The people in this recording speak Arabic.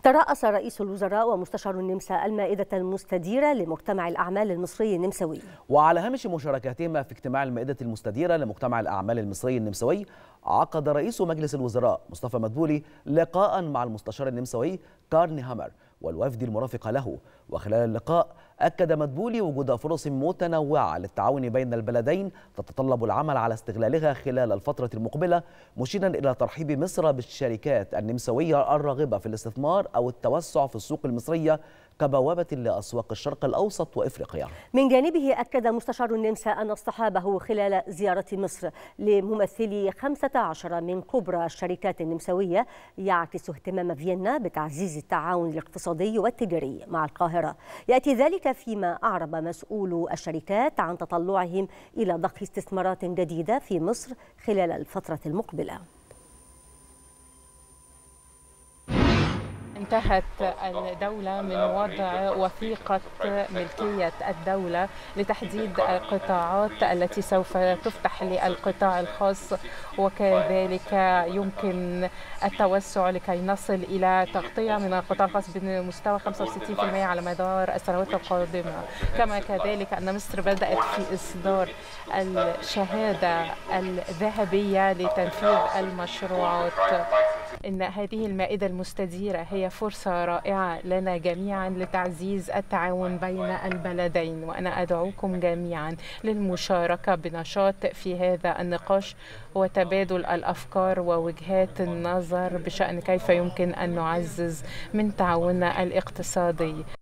ترأس رئيس الوزراء ومستشار النمسا المائدة المستديرة لمجتمع الأعمال المصري النمساوي. وعلى هامش مشاركتهما في اجتماع المائدة المستديرة لمجتمع الأعمال المصري النمساوي، عقد رئيس مجلس الوزراء مصطفى مدبولي لقاء مع المستشار النمساوي كارل نيهامر والوفد المرافق له. وخلال اللقاء أكد مدبولي وجود فرص متنوعة للتعاون بين البلدين تتطلب العمل على استغلالها خلال الفترة المقبلة، مشيرا إلى ترحيب مصر بالشركات النمساوية الراغبة في الاستثمار أو التوسع في السوق المصرية كبوابة لأسواق الشرق الأوسط وإفريقيا. من جانبه أكد مستشار النمسا أن اصطحابه خلال زيارة مصر لممثلي 15 من كبرى الشركات النمساوية يعكس اهتمام فيينا بتعزيز التعاون الاقتصادي والتجاري مع القاهرة. يأتي ذلك فيما أعرب مسؤولو الشركات عن تطلعهم إلى ضخ استثمارات جديدة في مصر خلال الفترة المقبلة. انتهت الدولة من وضع وثيقة ملكية الدولة لتحديد القطاعات التي سوف تفتح للقطاع الخاص، وكذلك يمكن التوسع لكي نصل إلى تغطية من القطاع الخاص بمستوى 65% على مدار السنوات القادمة. كما كذلك أن مصر بدأت في إصدار الشهادة الذهبية لتنفيذ المشروعات. إن هذه المائدة المستديرة هي فرصة رائعة لنا جميعا لتعزيز التعاون بين البلدين، وأنا أدعوكم جميعا للمشاركة بنشاط في هذا النقاش وتبادل الأفكار ووجهات النظر بشأن كيف يمكن أن نعزز من تعاوننا الاقتصادي.